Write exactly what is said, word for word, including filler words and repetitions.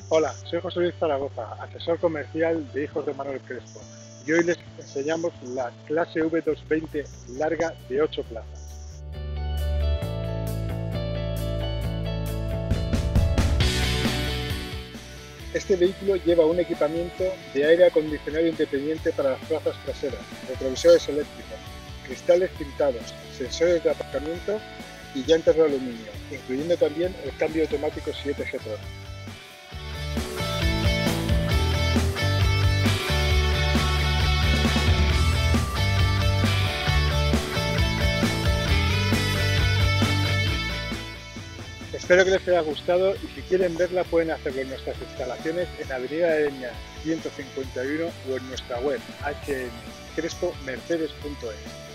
Hola, soy José Luis Zaragoza, asesor comercial de Hijos de Manuel Crespo, y hoy les enseñamos la clase V doscientos veinte larga de ocho plazas. Este vehículo lleva un equipamiento de aire acondicionado independiente para las plazas traseras, retrovisores eléctricos, cristales tintados, sensores de aparcamiento y llantas de aluminio, incluyendo también el cambio automático siete G Pro. Espero que les haya gustado y si quieren verla pueden hacerlo en nuestras instalaciones en Avenida de Denia ciento cincuenta y uno o en nuestra web h m crespo mercedes punto es.